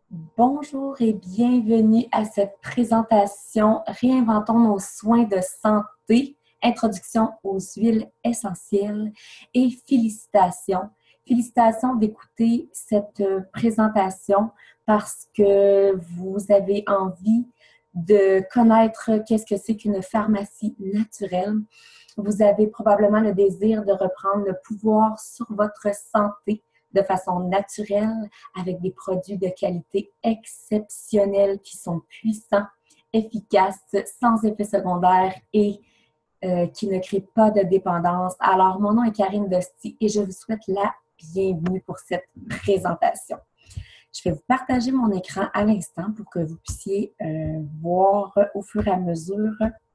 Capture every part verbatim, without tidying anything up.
Bonjour et bienvenue à cette présentation Réinventons nos soins de santé, introduction aux huiles essentielles et félicitations. Félicitations d'écouter cette présentation parce que vous avez envie de connaître qu'est-ce que c'est qu'une pharmacie naturelle. Vous avez probablement le désir de reprendre le pouvoir sur votre santé de façon naturelle, avec des produits de qualité exceptionnelle qui sont puissants, efficaces, sans effets secondaires et euh, qui ne créent pas de dépendance. Alors, mon nom est Karine Dosti et je vous souhaite la bienvenue pour cette présentation. Je vais vous partager mon écran à l'instant pour que vous puissiez euh, voir au fur et à mesure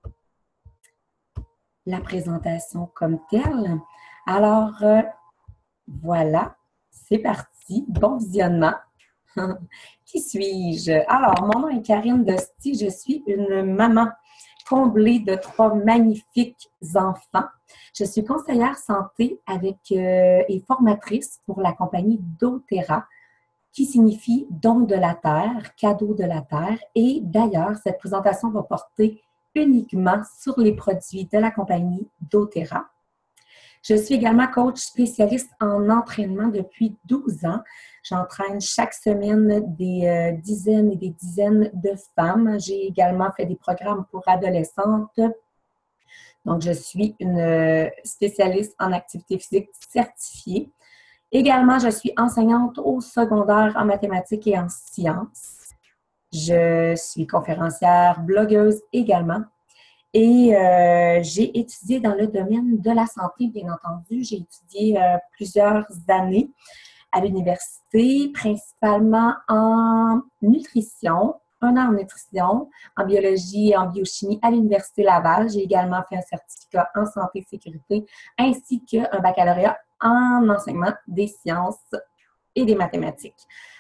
la présentation comme telle. Alors, euh, voilà. C'est parti, bon visionnement. Qui suis-je? Alors, mon nom est Karine Dosti, je suis une maman comblée de trois magnifiques enfants. Je suis conseillère santé avec euh, et formatrice pour la compagnie doTERRA, qui signifie don de la terre, cadeau de la terre. Et d'ailleurs, cette présentation va porter uniquement sur les produits de la compagnie doTERRA. Je suis également coach spécialiste en entraînement depuis douze ans. J'entraîne chaque semaine des euh, dizaines et des dizaines de femmes. J'ai également fait des programmes pour adolescentes. Donc, je suis une spécialiste en activité physique certifiée. Également, je suis enseignante au secondaire en mathématiques et en sciences. Je suis conférencière, blogueuse également. Et euh, j'ai étudié dans le domaine de la santé, bien entendu. J'ai étudié euh, plusieurs années à l'université, principalement en nutrition, un an en nutrition, en biologie et en biochimie à l'Université Laval. J'ai également fait un certificat en santé et sécurité, ainsi qu'un baccalauréat en enseignement des sciences et des mathématiques.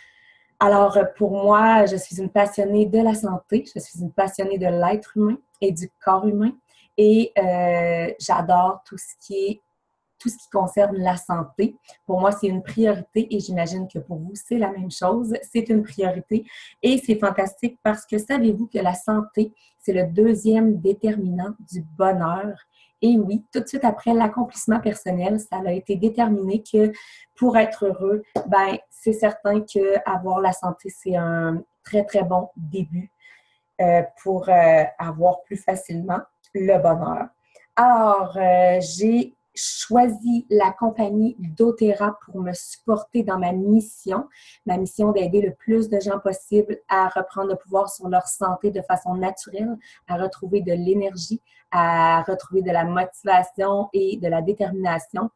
Alors, pour moi, je suis une passionnée de la santé, je suis une passionnée de l'être humain et du corps humain et euh, j'adore tout ce qui est, tout ce qui concerne la santé. Pour moi, c'est une priorité et j'imagine que pour vous, c'est la même chose. C'est une priorité et c'est fantastique parce que savez-vous que la santé, c'est le deuxième déterminant du bonheur. Et oui, tout de suite après l'accomplissement personnel, ça a été déterminé que pour être heureux, ben c'est certain qu'avoir la santé, c'est un très, très bon début euh, pour euh, avoir plus facilement le bonheur. Alors, euh, j'ai choisi la compagnie doTERRA pour me supporter dans ma mission, ma mission d'aider le plus de gens possible à reprendre le pouvoir sur leur santé de façon naturelle, à retrouver de l'énergie, à retrouver de la motivation et de la détermination.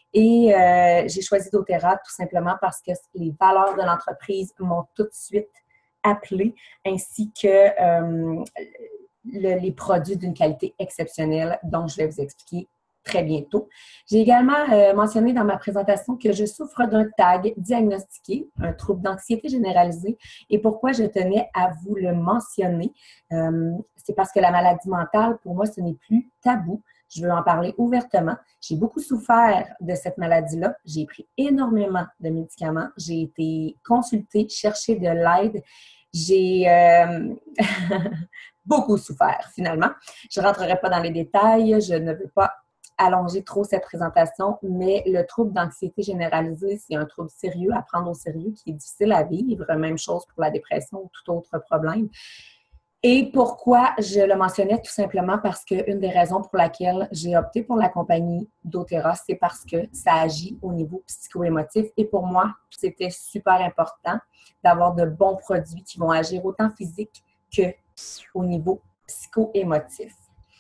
Et euh, j'ai choisi doTERRA tout simplement parce que les valeurs de l'entreprise m'ont tout de suite appelée, ainsi que euh, le, les produits d'une qualité exceptionnelle dont je vais vous expliquer très bientôt. J'ai également euh, mentionné dans ma présentation que je souffre d'un T A G diagnostiqué, un trouble d'anxiété généralisée. Et pourquoi je tenais à vous le mentionner? Euh, c'est parce que la maladie mentale, pour moi, ce n'est plus tabou. Je veux en parler ouvertement. J'ai beaucoup souffert de cette maladie-là. J'ai pris énormément de médicaments. J'ai été consultée, chercher de l'aide. J'ai euh, beaucoup souffert, finalement. Je ne rentrerai pas dans les détails. Je ne veux pas allonger trop cette présentation, mais le trouble d'anxiété généralisée, c'est un trouble sérieux à prendre au sérieux qui est difficile à vivre. Même chose pour la dépression ou tout autre problème. Et pourquoi je le mentionnais? Tout simplement parce qu'une des raisons pour laquelle j'ai opté pour la compagnie doTERRA, c'est parce que ça agit au niveau psycho-émotif. Et pour moi, c'était super important d'avoir de bons produits qui vont agir autant physique qu'au niveau psycho-émotif.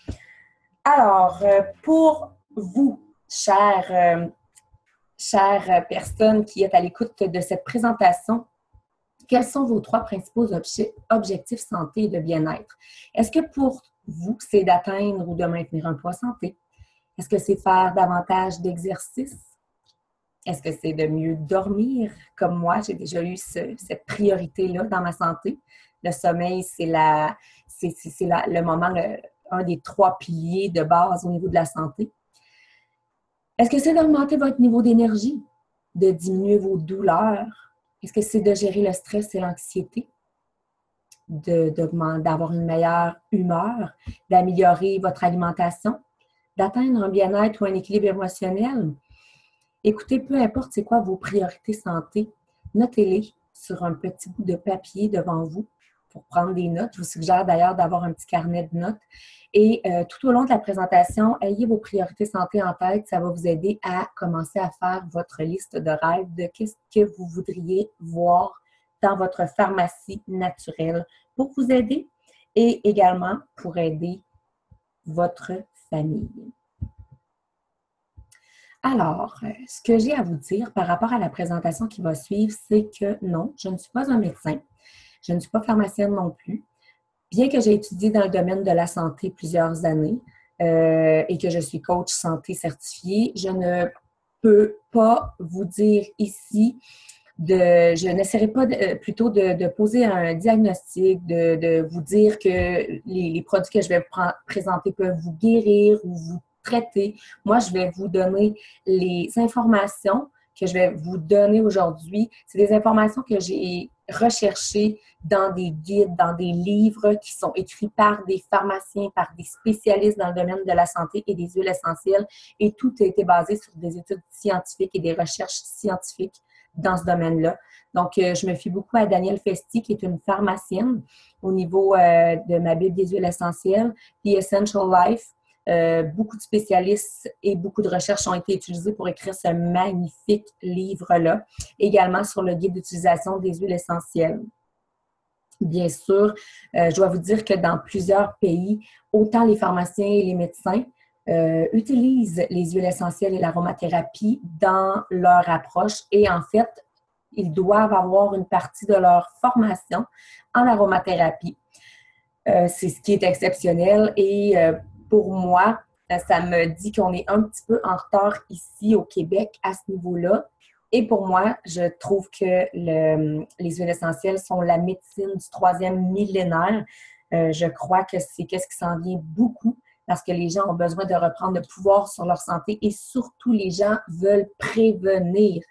Alors, pour vous, chères, euh, chères personnes qui êtes à l'écoute de cette présentation, quels sont vos trois principaux obje- objectifs santé et de bien-être? Est-ce que pour vous, c'est d'atteindre ou de maintenir un poids santé? Est-ce que c'est faire davantage d'exercice? Est-ce que c'est de mieux dormir? Comme moi, j'ai déjà eu ce, cette priorité-là dans ma santé. Le sommeil, c'est, la, c'est, c'est, c'est la, le moment, le, un des trois piliers de base au niveau de la santé. Est-ce que c'est d'augmenter votre niveau d'énergie, de diminuer vos douleurs, Est-ce que c'est de gérer le stress et l'anxiété, de, d'avoir une meilleure humeur, d'améliorer votre alimentation, d'atteindre un bien-être ou un équilibre émotionnel? Écoutez, peu importe c'est quoi vos priorités santé, notez-les sur un petit bout de papier devant vous pour prendre des notes. Je vous suggère d'ailleurs d'avoir un petit carnet de notes. Et euh, tout au long de la présentation, ayez vos priorités santé en tête. Ça va vous aider à commencer à faire votre liste de rêves de qu'est-ce que vous voudriez voir dans votre pharmacie naturelle pour vous aider et également pour aider votre famille. Alors, ce que j'ai à vous dire par rapport à la présentation qui va suivre, c'est que non, je ne suis pas un médecin, je ne suis pas pharmacienne non plus. Bien que j'ai étudié dans le domaine de la santé plusieurs années euh, et que je suis coach santé certifiée, je ne peux pas vous dire ici, de, je n'essaierai pas de, plutôt de, de poser un diagnostic, de, de vous dire que les, les produits que je vais vous présenter peuvent vous guérir ou vous traiter. Moi, je vais vous donner les informations que je vais vous donner aujourd'hui. C'est des informations que j'ai recherchées dans des guides, dans des livres qui sont écrits par des pharmaciens, par des spécialistes dans le domaine de la santé et des huiles essentielles. Et tout a été basé sur des études scientifiques et des recherches scientifiques dans ce domaine-là. Donc, euh, je me fie beaucoup à Danielle Festi, qui est une pharmacienne au niveau euh, de ma Bible des huiles essentielles, The Essential Life. Euh, beaucoup de spécialistes et beaucoup de recherches ont été utilisées pour écrire ce magnifique livre-là. Également sur le guide d'utilisation des huiles essentielles. Bien sûr, euh, je dois vous dire que dans plusieurs pays, autant les pharmaciens et les médecins euh, utilisent les huiles essentielles et l'aromathérapie dans leur approche et en fait, ils doivent avoir une partie de leur formation en aromathérapie. Euh, c'est ce qui est exceptionnel et euh, pour moi, ça me dit qu'on est un petit peu en retard ici au Québec à ce niveau-là. Et pour moi, je trouve que le, les huiles essentielles sont la médecine du troisième millénaire. Euh, je crois que c'est qu'est-ce qui s'en vient beaucoup parce que les gens ont besoin de reprendre le pouvoir sur leur santé et surtout les gens veulent prévenir,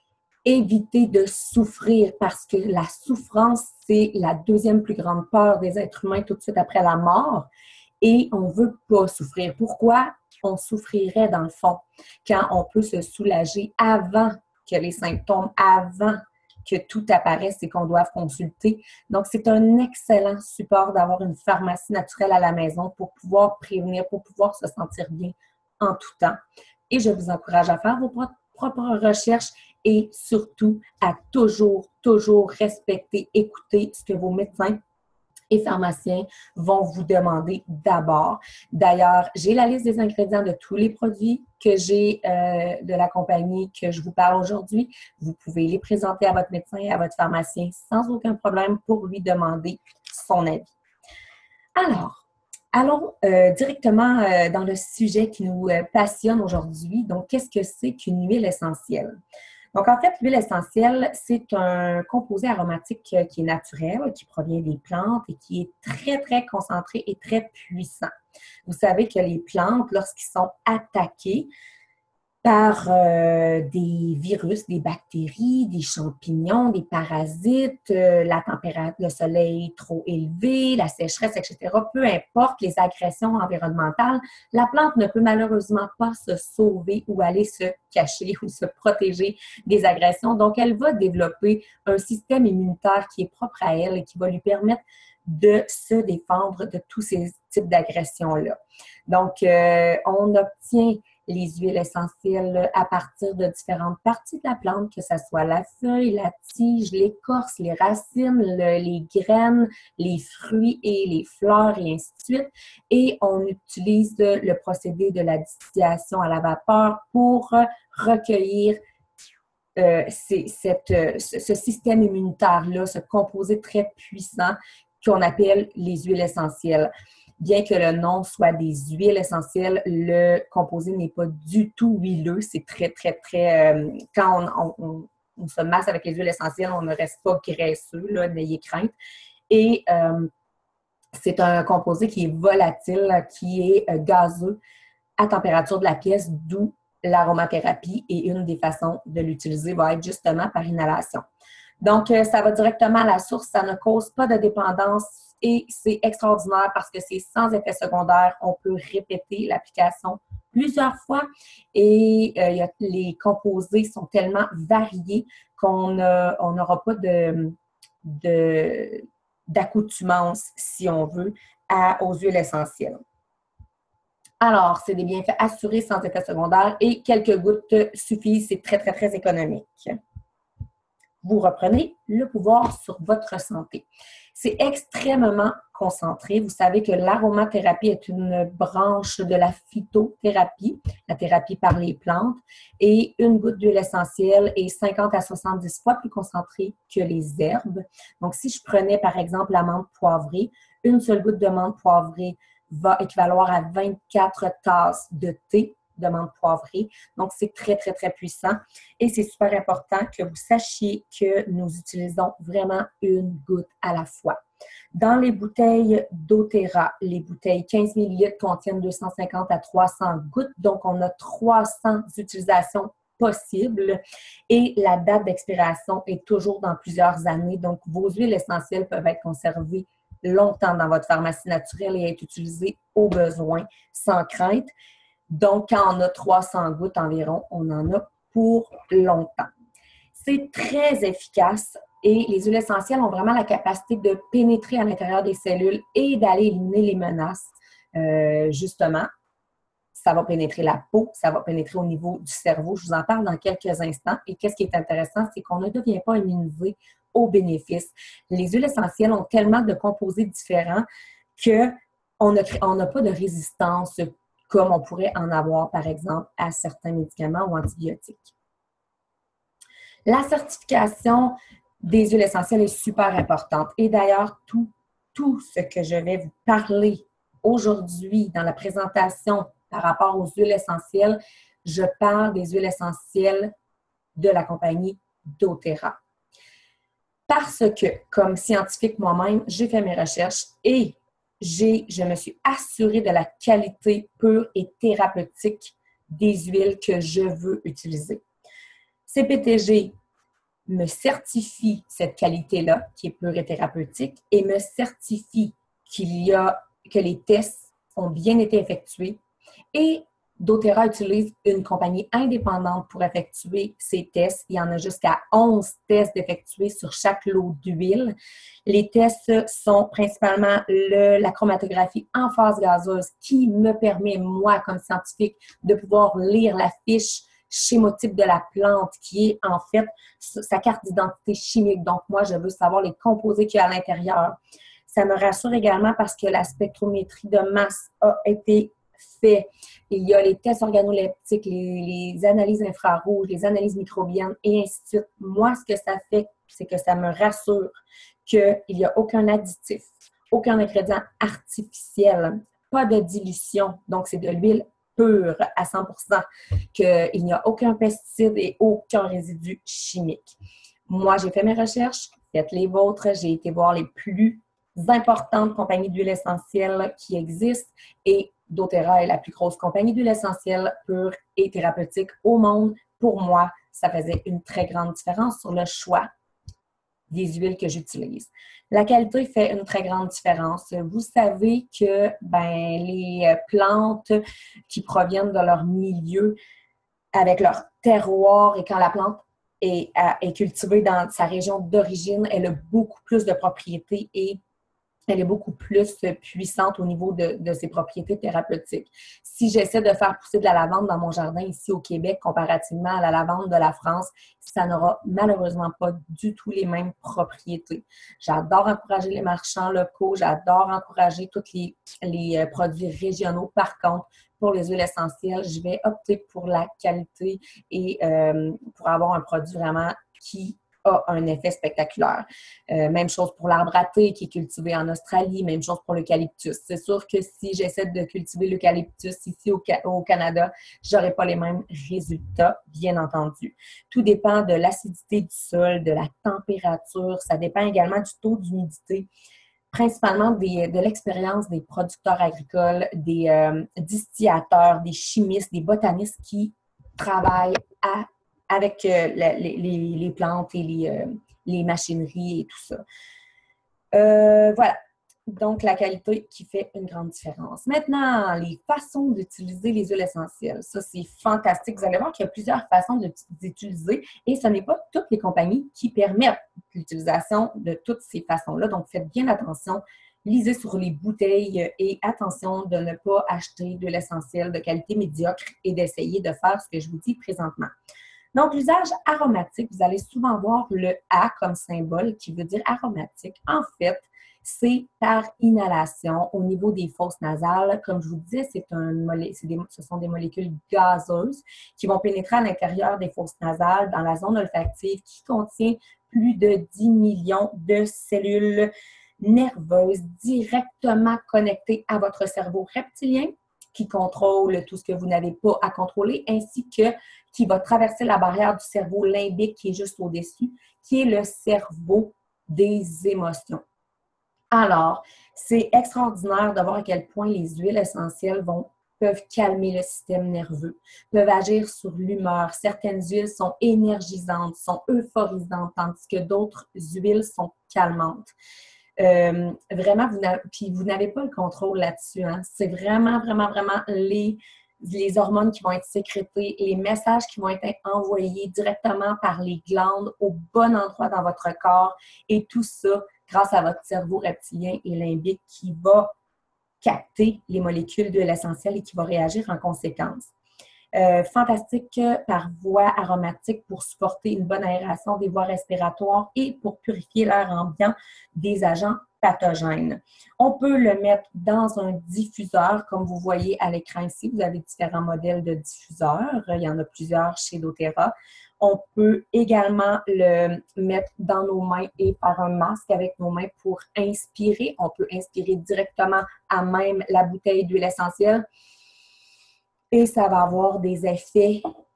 éviter de souffrir parce que la souffrance, c'est la deuxième plus grande peur des êtres humains tout de suite après la mort. Et on ne veut pas souffrir. Pourquoi on souffrirait dans le fond quand on peut se soulager avant que les symptômes, avant que tout apparaisse et qu'on doive consulter? Donc, c'est un excellent support d'avoir une pharmacie naturelle à la maison pour pouvoir prévenir, pour pouvoir se sentir bien en tout temps. Et je vous encourage à faire vos propres recherches et surtout à toujours, toujours respecter, écouter ce que vos médecins et pharmaciens vont vous demander d'abord. D'ailleurs, j'ai la liste des ingrédients de tous les produits que j'ai euh, de la compagnie que je vous parle aujourd'hui. Vous pouvez les présenter à votre médecin et à votre pharmacien sans aucun problème pour lui demander son avis. Alors, allons euh, directement euh, dans le sujet qui nous euh, passionne aujourd'hui. Donc, qu'est-ce que c'est qu'une huile essentielle? Donc, en fait, l'huile essentielle, c'est un composé aromatique qui est naturel, qui provient des plantes et qui est très, très concentré et très puissant. Vous savez que les plantes, lorsqu'ils sont attaqués par euh, des virus, des bactéries, des champignons, des parasites, euh, la température, le soleil trop élevé, la sécheresse, et cetera, peu importe les agressions environnementales, la plante ne peut malheureusement pas se sauver ou aller se cacher ou se protéger des agressions. Donc, elle va développer un système immunitaire qui est propre à elle et qui va lui permettre de se défendre de tous ces types d'agressions-là. Donc, euh, on obtient les huiles essentielles à partir de différentes parties de la plante, que ce soit la feuille, la tige, l'écorce, les racines, le, les graines, les fruits et les fleurs et ainsi de suite. Et on utilise le procédé de la distillation à la vapeur pour recueillir euh, c'est, cette, ce, ce système immunitaire-là, ce composé très puissant qu'on appelle les huiles essentielles. Bien que le nom soit des huiles essentielles, le composé n'est pas du tout huileux. C'est très, très, très... Euh, quand on, on, on se masse avec les huiles essentielles, on ne reste pas graisseux, là, n'ayez crainte. Et euh, c'est un composé qui est volatile, qui est euh, gazeux à température de la pièce, d'où l'aromathérapie. Et une des façons de l'utiliser va être justement par inhalation. Donc, euh, ça va directement à la source, ça ne cause pas de dépendance et c'est extraordinaire parce que c'est sans effet secondaire. On peut répéter l'application plusieurs fois et euh, y a, les composés sont tellement variés qu'on on n'aura pas de, de, d'accoutumance, si on veut, à, aux huiles essentielles. Alors, c'est des bienfaits assurés sans effet secondaire et quelques gouttes suffisent, c'est très, très, très économique. Vous reprenez le pouvoir sur votre santé. C'est extrêmement concentré. Vous savez que l'aromathérapie est une branche de la phytothérapie, la thérapie par les plantes, et une goutte d'huile essentielle est cinquante à soixante-dix fois plus concentrée que les herbes. Donc, si je prenais par exemple la menthe poivrée, une seule goutte de menthe poivrée va équivaloir à vingt-quatre tasses de thé de menthe poivrée. Donc, c'est très, très, très puissant. Et c'est super important que vous sachiez que nous utilisons vraiment une goutte à la fois. Dans les bouteilles doTERRA, les bouteilles quinze millilitres contiennent deux cent cinquante à trois cents gouttes. Donc, on a trois cents utilisations possibles. Et la date d'expiration est toujours dans plusieurs années. Donc, vos huiles essentielles peuvent être conservées longtemps dans votre pharmacie naturelle et être utilisées au besoin sans crainte. Donc, quand on a trois cents gouttes environ, on en a pour longtemps. C'est très efficace et les huiles essentielles ont vraiment la capacité de pénétrer à l'intérieur des cellules et d'aller éliminer les menaces. Euh, justement, ça va pénétrer la peau, ça va pénétrer au niveau du cerveau. Je vous en parle dans quelques instants. Et qu'est-ce qui est intéressant, c'est qu'on ne devient pas immunisé aux bénéfices. Les huiles essentielles ont tellement de composés différents qu'on n'a pas de résistance comme on pourrait en avoir, par exemple, à certains médicaments ou antibiotiques. La certification des huiles essentielles est super importante. Et d'ailleurs, tout, tout ce que je vais vous parler aujourd'hui dans la présentation par rapport aux huiles essentielles, je parle des huiles essentielles de la compagnie doTERRA. Parce que, comme scientifique moi-même, j'ai fait mes recherches et J'ai, je me suis assurée de la qualité pure et thérapeutique des huiles que je veux utiliser. C P T G me certifie cette qualité-là, qui est pure et thérapeutique, et me certifie qu'il y a, que les tests ont bien été effectués. Et doTERRA utilise une compagnie indépendante pour effectuer ces tests. Il y en a jusqu'à onze tests d'effectuer sur chaque lot d'huile. Les tests sont principalement le, la chromatographie en phase gazeuse qui me permet, moi, comme scientifique, de pouvoir lire la fiche schémotype de la plante qui est en fait sa carte d'identité chimique. Donc, moi, je veux savoir les composés qu'il y a à l'intérieur. Ça me rassure également parce que la spectrométrie de masse a été fait. Il y a les tests organoleptiques, les, les analyses infrarouges, les analyses microbiennes et ainsi de suite. Moi, ce que ça fait, c'est que ça me rassure qu'il n'y a aucun additif, aucun ingrédient artificiel, pas de dilution. Donc, c'est de l'huile pure à cent pour cent, qu'il n'y a aucun pesticide et aucun résidu chimique. Moi, j'ai fait mes recherches, faites les vôtres. J'ai été voir les plus importantes compagnies d'huile essentielle qui existent et doTERRA est la plus grosse compagnie d'huile essentielle pure et thérapeutique au monde. Pour moi, ça faisait une très grande différence sur le choix des huiles que j'utilise. La qualité fait une très grande différence. Vous savez que ben, les plantes qui proviennent de leur milieu, avec leur terroir, et quand la plante est, est cultivée dans sa région d'origine, elle a beaucoup plus de propriétés et elle est beaucoup plus puissante au niveau de, de ses propriétés thérapeutiques. Si j'essaie de faire pousser de la lavande dans mon jardin ici au Québec, comparativement à la lavande de la France, ça n'aura malheureusement pas du tout les mêmes propriétés. J'adore encourager les marchands locaux, j'adore encourager tous les, les produits régionaux. Par contre, pour les huiles essentielles, je vais opter pour la qualité et euh, pour avoir un produit vraiment qui a un effet spectaculaire. Euh, même chose pour l'arbre à thé qui est cultivé en Australie, même chose pour l'eucalyptus. C'est sûr que si j'essaie de cultiver l'eucalyptus ici au, au Canada, je n'aurai pas les mêmes résultats, bien entendu. Tout dépend de l'acidité du sol, de la température, ça dépend également du taux d'humidité, principalement des, de l'expérience des producteurs agricoles, des euh, distillateurs, des chimistes, des botanistes qui travaillent à avec euh, la, les, les plantes et les, euh, les machineries et tout ça. Euh, voilà. Donc, la qualité qui fait une grande différence. Maintenant, les façons d'utiliser les huiles essentielles. Ça, c'est fantastique. Vous allez voir qu'il y a plusieurs façons d'utiliser et ce n'est pas toutes les compagnies qui permettent l'utilisation de toutes ces façons-là. Donc, faites bien attention. Lisez sur les bouteilles et attention de ne pas acheter de l'essentiel de qualité médiocre et d'essayer de faire ce que je vous dis présentement. Donc, l'usage aromatique, vous allez souvent voir le A comme symbole qui veut dire aromatique. En fait, c'est par inhalation au niveau des fosses nasales. Comme je vous disais, c'est un, des, ce sont des molécules gazeuses qui vont pénétrer à l'intérieur des fosses nasales dans la zone olfactive qui contient plus de dix millions de cellules nerveuses directement connectées à votre cerveau reptilien qui contrôle tout ce que vous n'avez pas à contrôler, ainsi que qui va traverser la barrière du cerveau limbique qui est juste au-dessus, qui est le cerveau des émotions. Alors, c'est extraordinaire de voir à quel point les huiles essentielles vont, peuvent calmer le système nerveux, peuvent agir sur l'humeur. Certaines huiles sont énergisantes, sont euphorisantes, tandis que d'autres huiles sont calmantes. Euh, vraiment, vous puis vous n'avez pas le contrôle là-dessus. Hein? C'est vraiment, vraiment, vraiment les, les hormones qui vont être sécrétées, les messages qui vont être envoyés directement par les glandes au bon endroit dans votre corps et tout ça grâce à votre cerveau reptilien et limbique qui va capter les molécules de l'essentiel et qui va réagir en conséquence. Euh, fantastique par voie aromatique pour supporter une bonne aération des voies respiratoires et pour purifier l'air ambiant des agents pathogènes. On peut le mettre dans un diffuseur, comme vous voyez à l'écran ici. Vous avez différents modèles de diffuseurs. Il y en a plusieurs chez doTERRA. On peut également le mettre dans nos mains et faire un masque avec nos mains pour inspirer. On peut inspirer directement à même la bouteille d'huile essentielle. Et ça va avoir des effets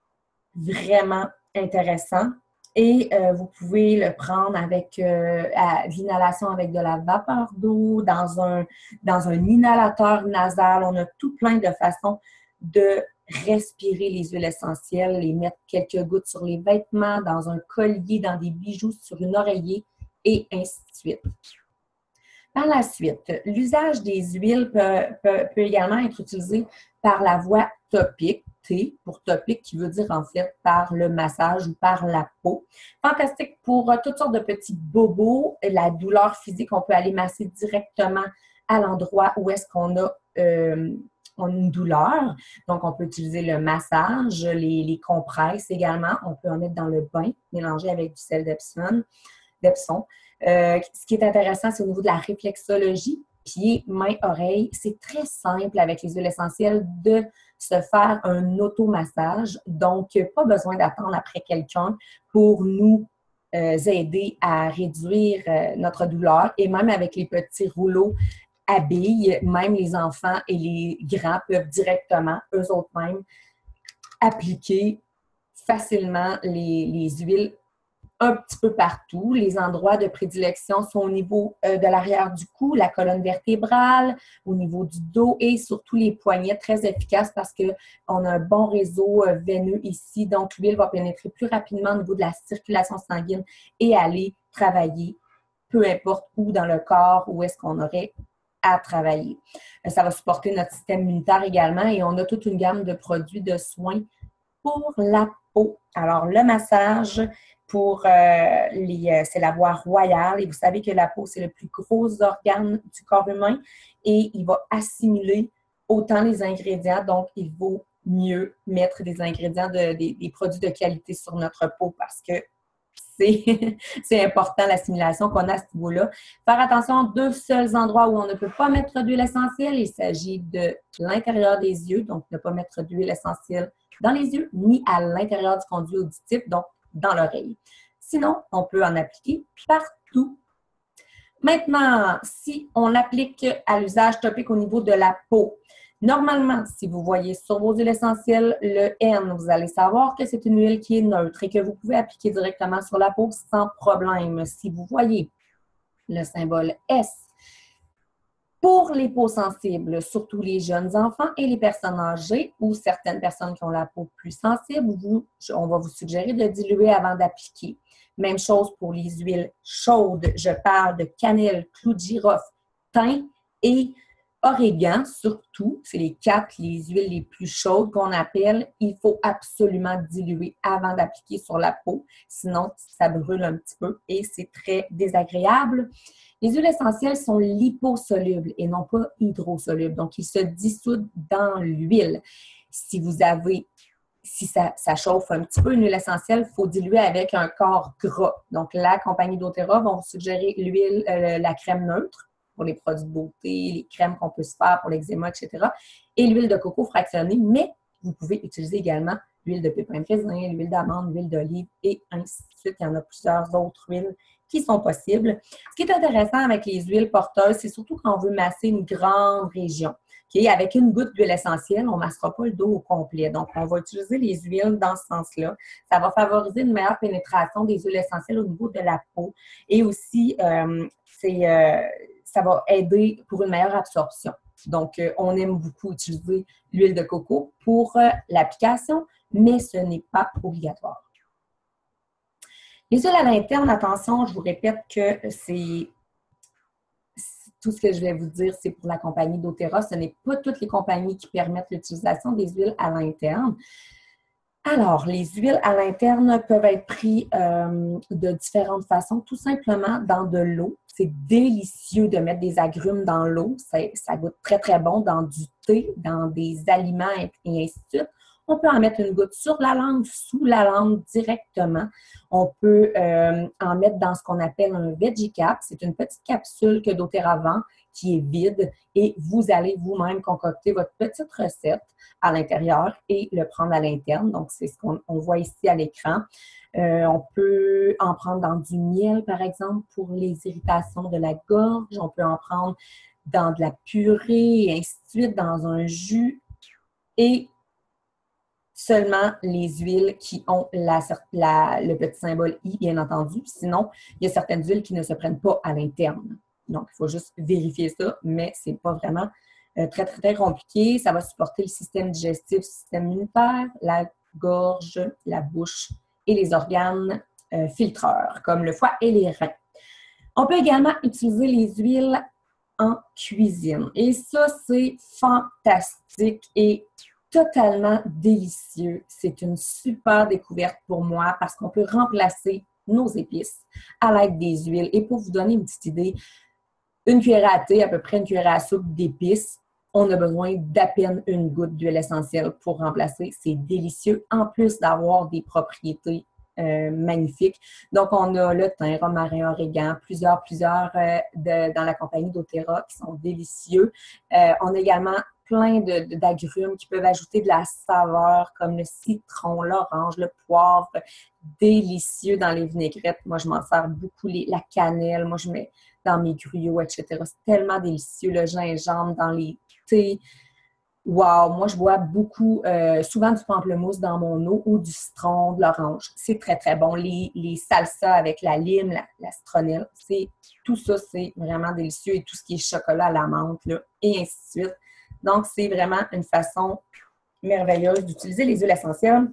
vraiment intéressants. Et euh, vous pouvez le prendre avec euh, l'inhalation avec de la vapeur d'eau, dans un, dans un inhalateur nasal. On a tout plein de façons de respirer les huiles essentielles, les mettre quelques gouttes sur les vêtements, dans un collier, dans des bijoux, sur une oreiller, et ainsi de suite. Par la suite, l'usage des huiles peut, peut, peut également être utilisé par la voie topique, T pour topique, qui veut dire en fait par le massage ou par la peau. Fantastique pour euh, toutes sortes de petits bobos. La douleur physique, on peut aller masser directement à l'endroit où est-ce qu'on a euh, on a une douleur. Donc, on peut utiliser le massage, les, les compresses également. On peut en mettre dans le bain, mélanger avec du sel d'Epsom. d'Epsom. Euh, ce qui est intéressant, c'est au niveau de la réflexologie, pieds, mains, oreilles. C'est très simple avec les huiles essentielles de se faire un automassage. Donc, pas besoin d'attendre après quelqu'un pour nous euh, aider à réduire euh, notre douleur. Et même avec les petits rouleaux à billes, même les enfants et les grands peuvent directement, eux autres mêmes, appliquer facilement les, les huiles un petit peu partout. Les endroits de prédilection sont au niveau euh, de l'arrière du cou, la colonne vertébrale, au niveau du dos et surtout les poignets, très efficaces parce qu'on a un bon réseau euh, veineux ici. Donc, l'huile va pénétrer plus rapidement au niveau de la circulation sanguine et aller travailler, peu importe où dans le corps, où est-ce qu'on aurait à travailler. Euh, ça va supporter notre système immunitaire également et on a toute une gamme de produits de soins pour la peau. Alors, le massage, pour euh, les, euh, c'est la voie royale et vous savez que la peau, c'est le plus gros organe du corps humain et il va assimiler autant les ingrédients, donc il vaut mieux mettre des ingrédients, de, des, des produits de qualité sur notre peau parce que c'est, c'est important l'assimilation qu'on a à ce niveau-là. Faire attention aux deux seuls endroits où on ne peut pas mettre d'huile essentielle, il s'agit de l'intérieur des yeux, donc ne pas mettre d'huile essentielle dans les yeux, ni à l'intérieur du conduit auditif, donc dans l'oreille. Sinon, on peut en appliquer partout. Maintenant, si on l'applique à l'usage topique au niveau de la peau, normalement, si vous voyez sur vos huiles essentielles le N, vous allez savoir que c'est une huile qui est neutre et que vous pouvez appliquer directement sur la peau sans problème. Si vous voyez le symbole S, Pour les peaux sensibles, surtout les jeunes enfants et les personnes âgées ou certaines personnes qui ont la peau plus sensible, vous, on va vous suggérer de diluer avant d'appliquer. Même chose pour les huiles chaudes. Je parle de cannelle, clou de girofle, thym et origan, surtout. C'est les quatre, les huiles les plus chaudes qu'on appelle. Il faut absolument diluer avant d'appliquer sur la peau. Sinon, ça brûle un petit peu et c'est très désagréable. Les huiles essentielles sont liposolubles et non pas hydrosolubles. Donc, ils se dissoudent dans l'huile. Si vous avez, si ça, ça chauffe un petit peu, une huile essentielle, il faut diluer avec un corps gras. Donc, la compagnie doTERRA va vous suggérer l'huile, euh, la crème neutre pour les produits de beauté, les crèmes qu'on peut se faire pour l'eczéma, et cetera. Et l'huile de coco fractionnée, mais vous pouvez utiliser également l'huile de pépins de raisin, l'huile d'amande, l'huile d'olive et ainsi de suite. Il y en a plusieurs autres huiles qui sont possibles. Ce qui est intéressant avec les huiles porteuses, c'est surtout quand on veut masser une grande région. Okay? Avec une goutte d'huile essentielle, on ne massera pas le dos au complet. Donc, on va utiliser les huiles dans ce sens-là. Ça va favoriser une meilleure pénétration des huiles essentielles au niveau de la peau. Et aussi, euh, c'est, euh, ça va aider pour une meilleure absorption. Donc, euh, on aime beaucoup utiliser l'huile de coco pour euh, l'application, mais ce n'est pas obligatoire. Les huiles à l'interne, attention, je vous répète que c'est tout ce que je vais vous dire, c'est pour la compagnie doTERRA. Ce n'est pas toutes les compagnies qui permettent l'utilisation des huiles à l'interne. Alors, les huiles à l'interne peuvent être prises euh, de différentes façons, tout simplement dans de l'eau. C'est délicieux de mettre des agrumes dans l'eau. Ça, ça goûte très, très bon dans du thé, dans des aliments et, et ainsi de suite. On peut en mettre une goutte sur la langue, sous la langue directement. On peut euh, en mettre dans ce qu'on appelle un veggie cap. C'est une petite capsule que doTERRA vend qui est vide et vous allez vous-même concocter votre petite recette à l'intérieur et le prendre à l'interne. Donc, c'est ce qu'on on voit ici à l'écran. Euh, on peut en prendre dans du miel, par exemple, pour les irritations de la gorge. On peut en prendre dans de la purée et ainsi de suite, dans un jus. Et seulement les huiles qui ont la, la, le petit symbole I, bien entendu. Sinon, il y a certaines huiles qui ne se prennent pas à l'interne. Donc, il faut juste vérifier ça, mais ce n'est pas vraiment euh, très, très, très compliqué. Ça va supporter le système digestif, le système immunitaire, la gorge, la bouche et les organes euh, filtreurs, comme le foie et les reins. On peut également utiliser les huiles en cuisine. Et ça, c'est fantastique et totalement délicieux. C'est une super découverte pour moi parce qu'on peut remplacer nos épices à l'aide des huiles. Et pour vous donner une petite idée, une cuillère à thé, à peu près une cuillère à soupe d'épices, on a besoin d'à peine une goutte d'huile essentielle pour remplacer. C'est délicieux, en plus d'avoir des propriétés euh, magnifiques. Donc, on a le thym, romarin, origan, plusieurs, plusieurs euh, de, dans la compagnie doTERRA qui sont délicieux. Euh, on a également plein de, de, d'agrumes qui peuvent ajouter de la saveur, comme le citron, l'orange, le poivre, délicieux dans les vinaigrettes. Moi, je m'en sers beaucoup, les, la cannelle, moi, je mets dans mes gruyots, et cetera. C'est tellement délicieux, le gingembre dans les thés. Wow! Moi, je bois beaucoup, euh, souvent du pamplemousse dans mon eau ou du citron, de l'orange. C'est très, très bon. Les, les salsas avec la lime, la, la citronnelle, c'est, tout ça, c'est vraiment délicieux. Et tout ce qui est chocolat à la menthe, là, et ainsi de suite. Donc, c'est vraiment une façon merveilleuse d'utiliser les huiles essentielles.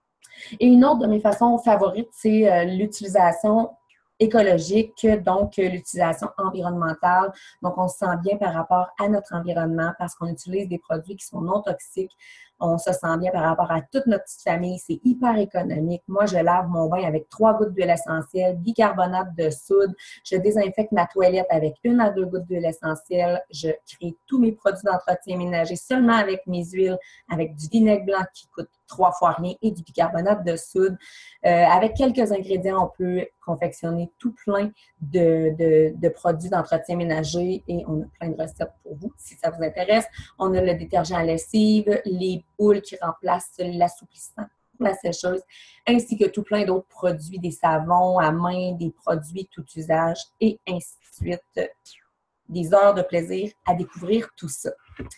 Et une autre de mes façons favorites, c'est euh, l'utilisation écologique, donc euh, l'utilisation environnementale. Donc, on se sent bien par rapport à notre environnement parce qu'on utilise des produits qui sont non toxiques. On se sent bien par rapport à toute notre petite famille. C'est hyper économique. Moi, je lave mon bain avec trois gouttes d'huile essentielle, bicarbonate de soude. Je désinfecte ma toilette avec une à deux gouttes d'huile essentielle. Je crée tous mes produits d'entretien ménager seulement avec mes huiles, avec du vinaigre blanc qui coûte trois fois rien et du bicarbonate de soude. Euh, avec quelques ingrédients, on peut confectionner tout plein de, de, de produits d'entretien ménager et on a plein de recettes pour vous si ça vous intéresse. On a le détergent à lessive, les boules qui remplacent l'assouplissant, la sécheuse, ainsi que tout plein d'autres produits, des savons à main, des produits tout usage et ainsi de suite. Des heures de plaisir à découvrir tout ça.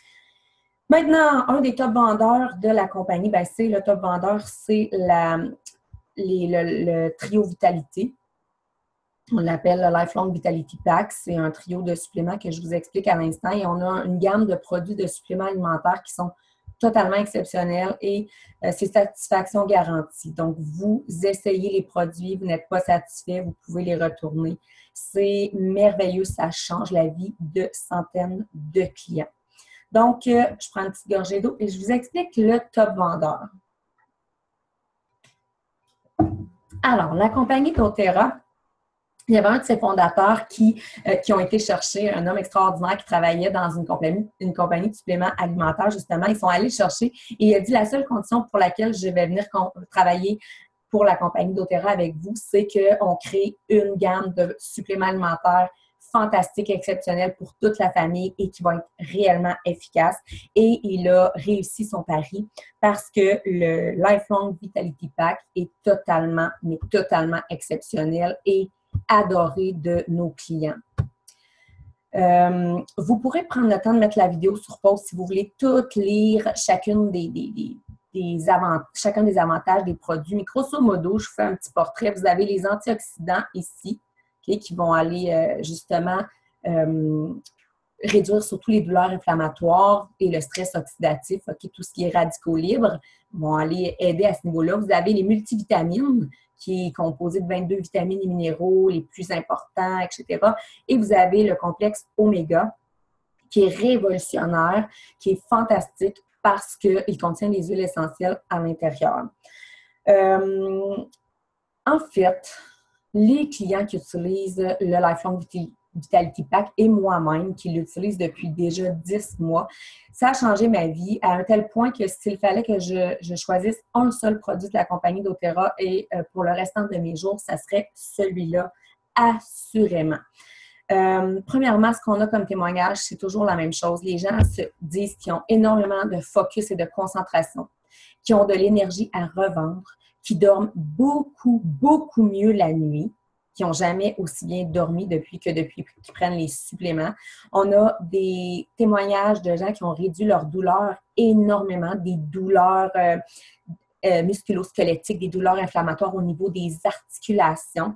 Maintenant, un des top vendeurs de la compagnie, ben c'est le top vendeur, c'est la, les, le, le trio Vitalité. On l'appelle le Lifelong Vitality Pack. C'est un trio de suppléments que je vous explique à l'instant. Et on a une gamme de produits de suppléments alimentaires qui sont totalement exceptionnels et euh, c'est satisfaction garantie. Donc, vous essayez les produits, vous n'êtes pas satisfait, vous pouvez les retourner. C'est merveilleux, ça change la vie de centaines de clients. Donc, euh, je prends une petite gorgée d'eau et je vous explique le top vendeur. Alors, la compagnie doTERRA, il y avait un de ses fondateurs qui, euh, qui ont été chercher un homme extraordinaire qui travaillait dans une compagnie, une compagnie de suppléments alimentaires, justement. Ils sont allés le chercher et il a dit la seule condition pour laquelle je vais venir travailler pour la compagnie doTERRA avec vous, c'est qu'on crée une gamme de suppléments alimentaires fantastiques, exceptionnels pour toute la famille et qui vont être réellement efficaces. Et il a réussi son pari parce que le Lifelong Vitality Pack est totalement, mais totalement exceptionnel et adoré de nos clients. Euh, vous pourrez prendre le temps de mettre la vidéo sur pause si vous voulez tout lire chacune des, des, des, des avant, chacun des avantages des produits. Mais grosso modo, je vous fais un petit portrait. Vous avez les antioxydants ici, okay, qui vont aller euh, justement euh, réduire surtout les douleurs inflammatoires et le stress oxydatif, okay, tout ce qui est radicaux libres vont aller aider à ce niveau-là. Vous avez les multivitamines, qui est composé de vingt-deux vitamines et minéraux les plus importants, et cetera. Et vous avez le complexe Oméga, qui est révolutionnaire, qui est fantastique parce qu'il contient des huiles essentielles à l'intérieur. Euh, en fait, les clients qui utilisent le Lifelong Vitality Pack et moi-même, qui l'utilise depuis déjà dix mois, ça a changé ma vie à un tel point que s'il fallait que je, je choisisse un seul produit de la compagnie doTERRA et euh, pour le restant de mes jours, ça serait celui-là, assurément. Euh, premièrement, ce qu'on a comme témoignage, c'est toujours la même chose. Les gens se disent qu'ils ont énormément de focus et de concentration, qui ont de l'énergie à revendre, qui dorment beaucoup, beaucoup mieux la nuit, qui n'ont jamais aussi bien dormi depuis que depuis qu'ils prennent les suppléments. On a des témoignages de gens qui ont réduit leurs douleurs énormément, des douleurs euh, euh, musculo-squelettiques, des douleurs inflammatoires au niveau des articulations.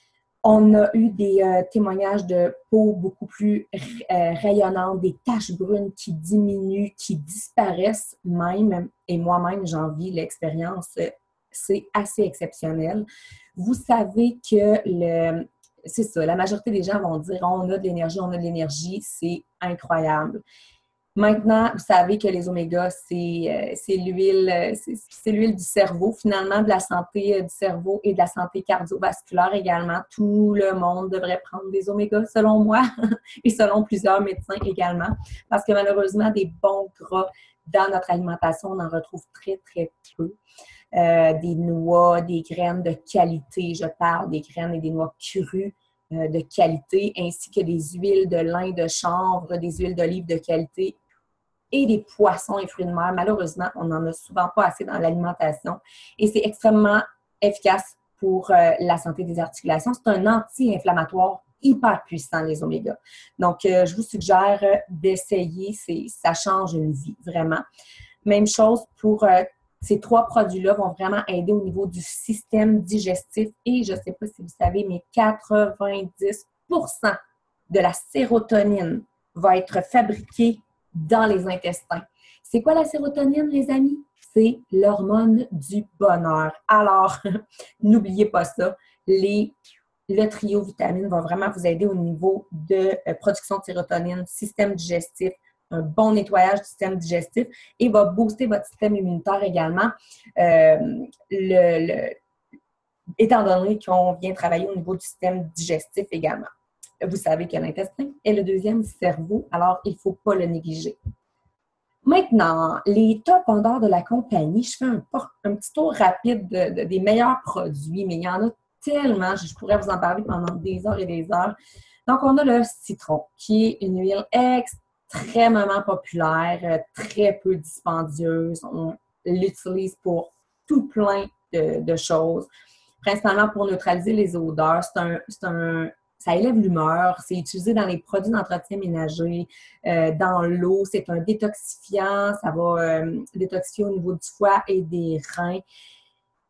On a eu des euh, témoignages de peau beaucoup plus euh, rayonnante, des taches brunes qui diminuent, qui disparaissent même. Et moi-même, j'en vis l'expérience. C'est assez exceptionnel. Vous savez que le, c'est ça, la majorité des gens vont dire on a de l'énergie, on a de l'énergie, c'est incroyable. Maintenant, vous savez que les omégas, c'est, c'est l'huile, c'est, c'est l'huile du cerveau, finalement, de la santé du cerveau et de la santé cardiovasculaire également. Tout le monde devrait prendre des omégas, selon moi, et selon plusieurs médecins également, parce que malheureusement, des bons gras dans notre alimentation, on en retrouve très, très peu. Euh, des noix, des graines de qualité, je parle des graines et des noix crues euh, de qualité, ainsi que des huiles de lin de chanvre, des huiles d'olive de qualité et des poissons et fruits de mer. Malheureusement, on n'en a souvent pas assez dans l'alimentation et c'est extrêmement efficace pour euh, la santé des articulations. C'est un anti-inflammatoire hyper puissant, les omégas. Donc, euh, je vous suggère d'essayer, c'est, ça change une vie, vraiment. Même chose pour euh, ces trois produits-là vont vraiment aider au niveau du système digestif et je ne sais pas si vous savez, mais quatre-vingt-dix pour cent de la sérotonine va être fabriquée dans les intestins. C'est quoi la sérotonine, les amis? C'est l'hormone du bonheur. Alors, n'oubliez pas ça. Les, le trio vitamine va vraiment vous aider au niveau de euh, production de sérotonine, système digestif, un bon nettoyage du système digestif et va booster votre système immunitaire également, euh, le, le, étant donné qu'on vient travailler au niveau du système digestif également. Vous savez que l'intestin est le deuxième cerveau, alors il ne faut pas le négliger. Maintenant, les top vendeurs de la compagnie, je fais un, un petit tour rapide de, de, des meilleurs produits, mais il y en a tellement, je pourrais vous en parler pendant des heures et des heures. Donc, on a le citron, qui est une huile extrêmement populaire, très peu dispendieuse. On l'utilise pour tout plein de, de choses, principalement pour neutraliser les odeurs. C'est un, c'est un, ça élève l'humeur, c'est utilisé dans les produits d'entretien ménager, euh, dans l'eau, c'est un détoxifiant, ça va euh, détoxifier au niveau du foie et des reins.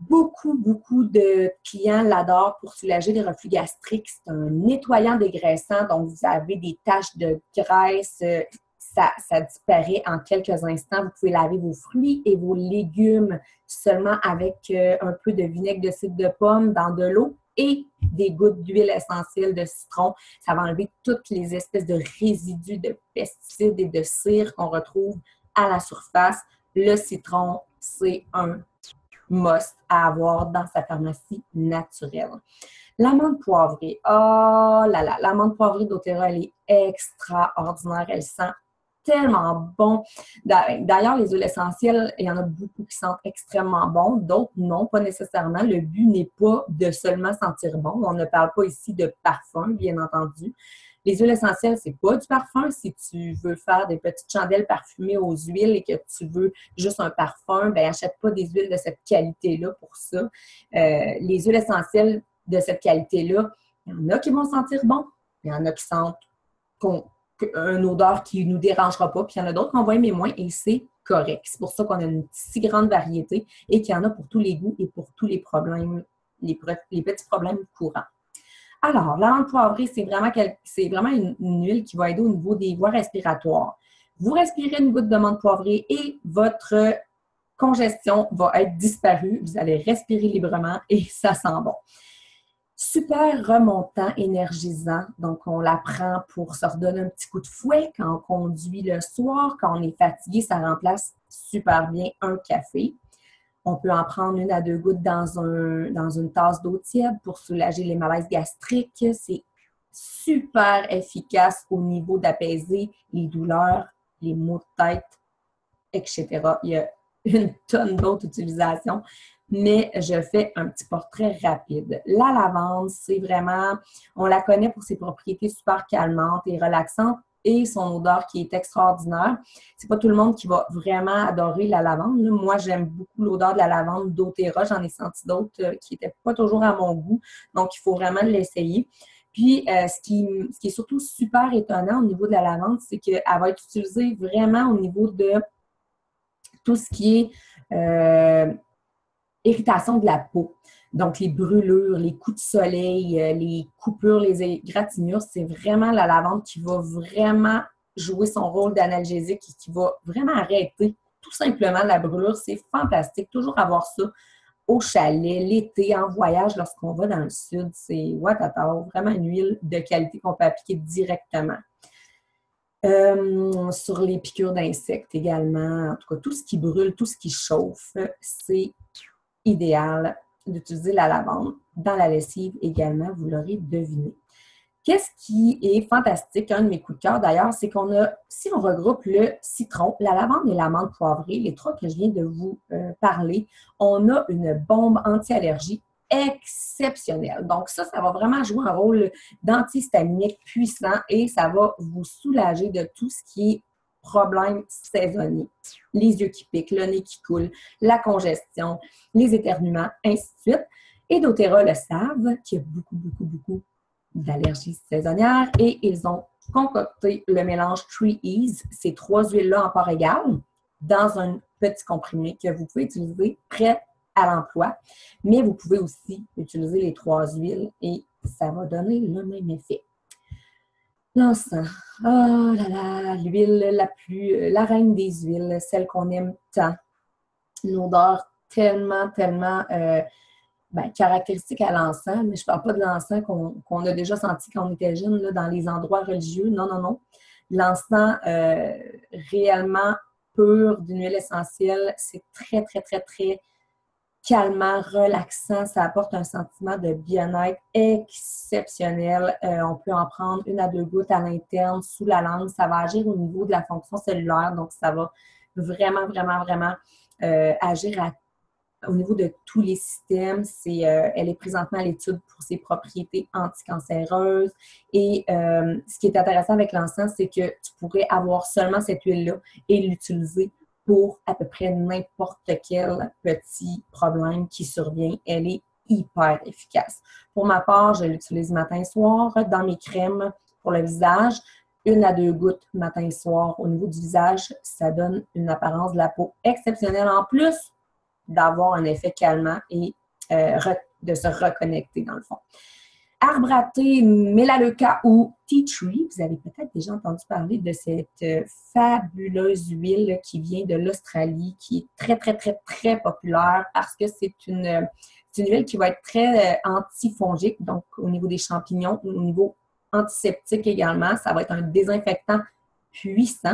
Beaucoup, beaucoup de clients l'adorent pour soulager les reflux gastriques. C'est un nettoyant dégraissant, donc vous avez des taches de graisse, euh, ça, ça disparaît en quelques instants. Vous pouvez laver vos fruits et vos légumes seulement avec euh, un peu de vinaigre de cidre de pomme dans de l'eau et des gouttes d'huile essentielle de citron. Ça va enlever toutes les espèces de résidus de pesticides et de cire qu'on retrouve à la surface. Le citron, c'est un must à avoir dans sa pharmacie naturelle. L'amande poivrée, oh là là, l'amande poivrée d'Otera, elle est extraordinaire. Elle sent tellement bon. D'ailleurs, les huiles essentielles, il y en a beaucoup qui sentent extrêmement bon, d'autres non, pas nécessairement. Le but n'est pas de seulement sentir bon. On ne parle pas ici de parfum, bien entendu. Les huiles essentielles, c'est pas du parfum. Si tu veux faire des petites chandelles parfumées aux huiles et que tu veux juste un parfum, ben achète pas des huiles de cette qualité-là pour ça. Euh, les huiles essentielles de cette qualité-là, il y en a qui vont sentir bon, il y en a qui sentent qu'on une odeur qui ne nous dérangera pas, puis il y en a d'autres qu'on va aimer moins et c'est correct. C'est pour ça qu'on a une si grande variété et qu'il y en a pour tous les goûts et pour tous les problèmes, les, les petits problèmes courants. Alors, l'amande poivrée, c'est vraiment, c'est vraiment une, une huile qui va aider au niveau des voies respiratoires. Vous respirez une goutte d'amande poivrée et votre congestion va être disparue. Vous allez respirer librement et ça sent bon. Super remontant, énergisant. Donc, on la prend pour se redonner un petit coup de fouet quand on conduit le soir. Quand on est fatigué, ça remplace super bien un café. On peut en prendre une à deux gouttes dans, un, dans une tasse d'eau tiède pour soulager les malaises gastriques. C'est super efficace au niveau d'apaiser les douleurs, les maux de tête, et cetera. Il y a une tonne d'autres utilisations, mais je fais un petit portrait rapide. La lavande, c'est vraiment, on la connaît pour ses propriétés super calmantes et relaxantes et son odeur qui est extraordinaire. C'est pas tout le monde qui va vraiment adorer la lavande. Là, moi, j'aime beaucoup l'odeur de la lavande d'Otera. J'en ai senti d'autres euh, qui n'étaient pas toujours à mon goût, donc il faut vraiment l'essayer. Puis, euh, ce, qui, ce qui est surtout super étonnant au niveau de la lavande, c'est qu'elle va être utilisée vraiment au niveau de tout ce qui est euh, irritation de la peau. Donc, les brûlures, les coups de soleil, les coupures, les égratignures, c'est vraiment la lavande qui va vraiment jouer son rôle d'analgésique et qui va vraiment arrêter tout simplement la brûlure. C'est fantastique. Toujours avoir ça au chalet, l'été, en voyage, lorsqu'on va dans le sud. C'est watatao, vraiment une huile de qualité qu'on peut appliquer directement. Euh, sur les piqûres d'insectes également, en tout cas, tout ce qui brûle, tout ce qui chauffe, c'est idéal d'utiliser la lavande. Dans la lessive également, vous l'aurez deviné. Qu'est-ce qui est fantastique, un de mes coups de cœur d'ailleurs, c'est qu'on a, si on regroupe le citron, la lavande et l'amande poivrée, les trois que je viens de vous euh, parler, on a une bombe anti-allergie exceptionnelle. Donc ça, ça va vraiment jouer un rôle d'antihistaminique puissant et ça va vous soulager de tout ce qui est problèmes saisonniers. Les yeux qui piquent, le nez qui coule, la congestion, les éternuements, ainsi de suite. Et d'Otera le savent, qu'il y a beaucoup, beaucoup, beaucoup d'allergies saisonnières et ils ont concocté le mélange Three Ease, ces trois huiles-là en part égale, dans un petit comprimé que vous pouvez utiliser prêt à l'emploi, mais vous pouvez aussi utiliser les trois huiles et ça va donner le même effet. L'encens, oh là là, l'huile la plus, la reine des huiles, celle qu'on aime tant, une odeur tellement, tellement euh, ben, caractéristique à l'encens, mais je ne parle pas de l'encens qu'on qu'on a déjà senti quand on était jeune là, dans les endroits religieux. Non, non, non. L'encens euh, réellement pur d'une huile essentielle, c'est très, très, très, très calmant, relaxant. Ça apporte un sentiment de bien-être exceptionnel. Euh, on peut en prendre une à deux gouttes à l'interne, sous la langue. Ça va agir au niveau de la fonction cellulaire, donc ça va vraiment, vraiment, vraiment euh, agir à au niveau de tous les systèmes. C'est, euh, elle est présentement à l'étude pour ses propriétés anticancéreuses. Et euh, ce qui est intéressant avec l'encens, c'est que tu pourrais avoir seulement cette huile-là et l'utiliser pour à peu près n'importe quel petit problème qui survient. Elle est hyper efficace. Pour ma part, je l'utilise matin et soir dans mes crèmes pour le visage. Une à deux gouttes matin et soir au niveau du visage. Ça donne une apparence de la peau exceptionnelle en plus d'avoir un effet calmant et euh, de se reconnecter dans le fond. Arbre à thé, Melaleuca ou Tea Tree. Vous avez peut-être déjà entendu parler de cette fabuleuse huile qui vient de l'Australie, qui est très, très, très, très populaire parce que c'est une, c'est une huile qui va être très antifongique, donc au niveau des champignons, au niveau antiseptique également. Ça va être un désinfectant puissant.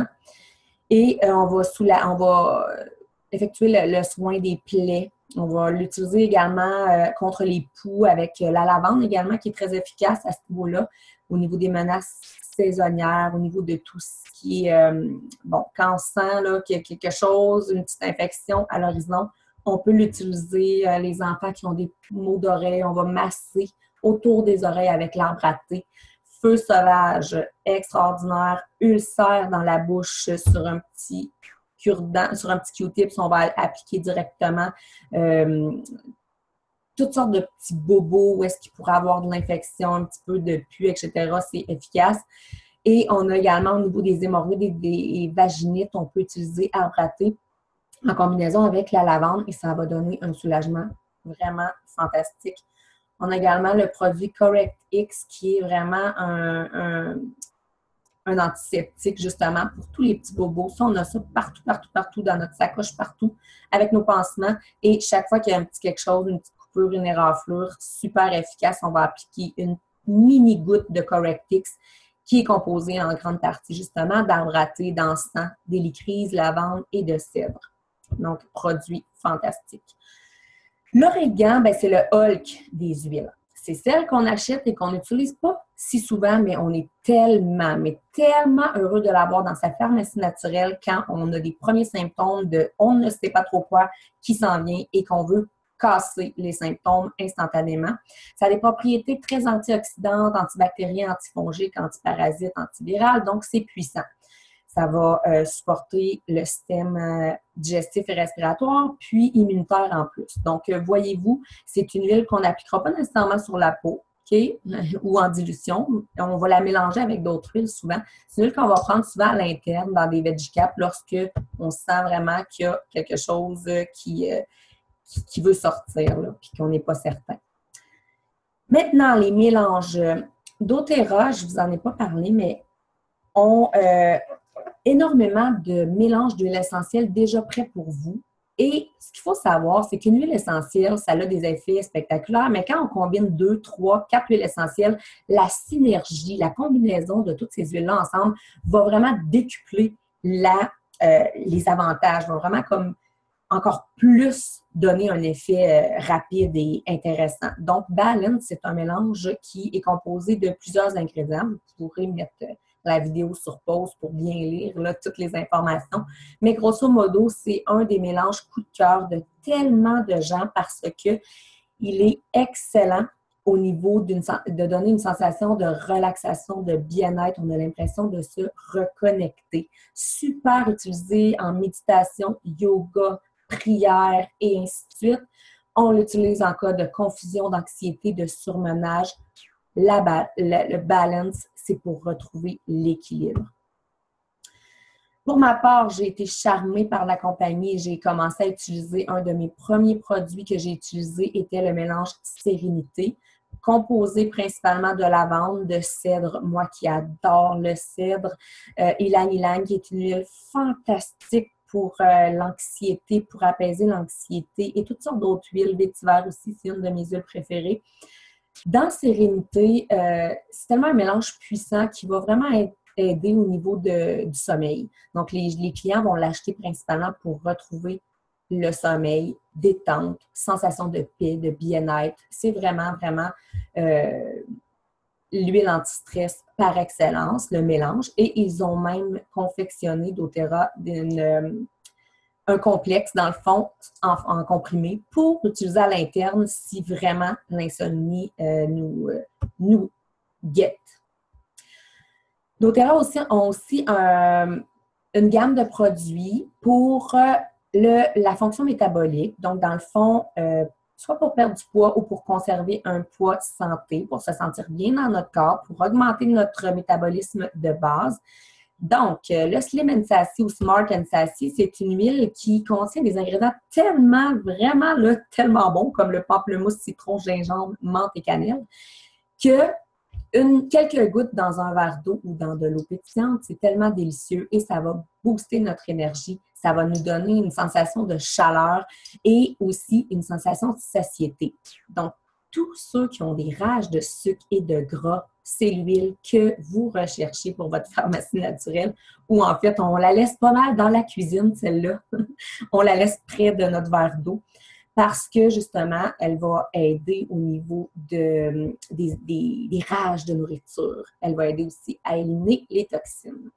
Et euh, on va, sous la, on va effectuer le, le soin des plaies. On va l'utiliser également euh, contre les poux avec euh, la lavande également, qui est très efficace à ce niveau-là, au niveau des menaces saisonnières, au niveau de tout ce qui est, euh, bon, quand on sent là, qu'il y a quelque chose, une petite infection à l'horizon, on peut l'utiliser. Euh, les enfants qui ont des maux d'oreilles, on va masser autour des oreilles avec l'arbre à thé. Feu sauvage, extraordinaire, ulcère dans la bouche sur un petit cure-dent, sur un petit Q-tip, on va appliquer directement euh, toutes sortes de petits bobos où est-ce qu'il pourrait avoir de l'infection, un petit peu de pus, et cetera. C'est efficace. Et on a également au niveau des hémorroïdes et des vaginites, on peut utiliser arbre à thé en combinaison avec la lavande et ça va donner un soulagement vraiment fantastique. On a également le produit Correct X qui est vraiment un, un un antiseptique, justement, pour tous les petits bobos. Ça, on a ça partout, partout, partout, dans notre sacoche, partout, avec nos pansements. Et chaque fois qu'il y a un petit quelque chose, une petite coupure, une éraflure, super efficace, on va appliquer une mini goutte de Correctix qui est composée en grande partie, justement, d'arbre à thé, d'encens, d'hélicryse, lavande et de cèdre. Donc, produit fantastique. L'origan, ben, c'est le Hulk des huiles. C'est celle qu'on achète et qu'on n'utilise pas si souvent, mais on est tellement, mais tellement heureux de l'avoir dans sa pharmacie naturelle quand on a des premiers symptômes de on ne sait pas trop quoi qui s'en vient et qu'on veut casser les symptômes instantanément. Ça a des propriétés très antioxydantes, antibactériennes, antifongiques, antiparasites, antivirales, donc c'est puissant. Ça va euh, supporter le système euh, digestif et respiratoire, puis immunitaire en plus. Donc, euh, voyez-vous, c'est une huile qu'on n'appliquera pas nécessairement sur la peau, OK, ou en dilution. On va la mélanger avec d'autres huiles souvent. C'est une huile qu'on va prendre souvent à l'interne dans des veggie-caps lorsque on sent vraiment qu'il y a quelque chose qui, euh, qui, qui veut sortir, là, puis qu'on n'est pas certain. Maintenant, les mélanges doTERRA, je ne vous en ai pas parlé, mais on... Euh, énormément de mélanges d'huile essentielle déjà prêts pour vous. Et ce qu'il faut savoir, c'est qu'une huile essentielle, ça a des effets spectaculaires, mais quand on combine deux, trois, quatre huiles essentielles, la synergie, la combinaison de toutes ces huiles-là ensemble va vraiment décupler la, euh, les avantages, va vraiment comme encore plus donner un effet euh, rapide et intéressant. Donc, Balance, c'est un mélange qui est composé de plusieurs ingrédients. Vous pourrez mettre la vidéo sur pause pour bien lire là, toutes les informations. Mais grosso modo, c'est un des mélanges coup de cœur de tellement de gens parce que il est excellent au niveau d'une, de donner une sensation de relaxation, de bien-être. On a l'impression de se reconnecter. Super utilisé en méditation, yoga, prière et ainsi de suite. On l'utilise en cas de confusion, d'anxiété, de surmenage. La, la, le balance, c'est pour retrouver l'équilibre. Pour ma part, j'ai été charmée par la compagnie et j'ai commencé à utiliser un de mes premiers produits que j'ai utilisé était le mélange Sérénité, composé principalement de lavande, de cèdre, moi qui adore le cèdre, euh, ylang-ylang qui est une huile fantastique pour euh, l'anxiété, pour apaiser l'anxiété et toutes sortes d'autres huiles, vétiver aussi, c'est une de mes huiles préférées. Dans Sérénité, euh, c'est tellement un mélange puissant qui va vraiment être aider au niveau de, du sommeil. Donc, les, les clients vont l'acheter principalement pour retrouver le sommeil, détente, sensation de paix, de bien-être. C'est vraiment, vraiment euh, l'huile anti-stress par excellence, le mélange. Et ils ont même confectionné doTERRA d'une... un complexe, dans le fond, en, en comprimé, pour utiliser à l'interne si vraiment l'insomnie euh, nous, euh, nous guette. doTERRA aussi ont aussi un, une gamme de produits pour euh, le, la fonction métabolique. Donc, dans le fond, euh, soit pour perdre du poids ou pour conserver un poids santé, pour se sentir bien dans notre corps, pour augmenter notre métabolisme de base. Donc, euh, le Slim and Sassy ou Smart and Sassy, c'est une huile qui contient des ingrédients tellement, vraiment, là, tellement bons, comme le pamplemousse, citron, gingembre, menthe et cannelle, que une, quelques gouttes dans un verre d'eau ou dans de l'eau pétillante, c'est tellement délicieux et ça va booster notre énergie. Ça va nous donner une sensation de chaleur et aussi une sensation de satiété. Donc, tous ceux qui ont des rages de sucre et de gras, c'est l'huile que vous recherchez pour votre pharmacie naturelle ou en fait, on la laisse pas mal dans la cuisine, celle-là. On la laisse près de notre verre d'eau parce que justement, elle va aider au niveau de, des, des, des rages de nourriture. Elle va aider aussi à éliminer les toxines.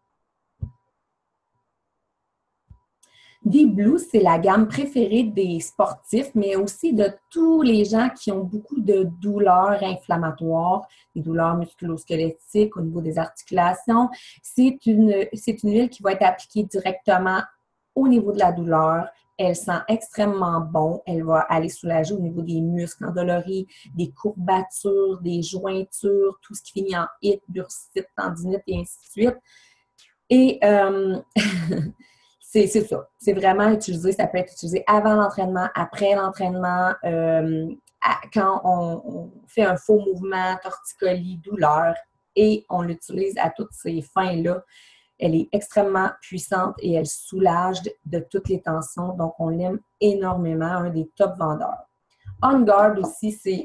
Deep Blue, c'est la gamme préférée des sportifs, mais aussi de tous les gens qui ont beaucoup de douleurs inflammatoires, des douleurs musculo-squelettiques au niveau des articulations. C'est une, c'est une huile qui va être appliquée directement au niveau de la douleur. Elle sent extrêmement bon. Elle va aller soulager au niveau des muscles endoloris, des courbatures, des jointures, tout ce qui finit en hite, bursite, tendinite et ainsi de suite. Et euh, c'est ça. C'est vraiment utilisé. Ça peut être utilisé avant l'entraînement, après l'entraînement, euh, quand on, on fait un faux mouvement, torticolis, douleur, et on l'utilise à toutes ces fins-là. Elle est extrêmement puissante et elle soulage de, de toutes les tensions. Donc, on l'aime énormément, un des top vendeurs. On Guard aussi, c'est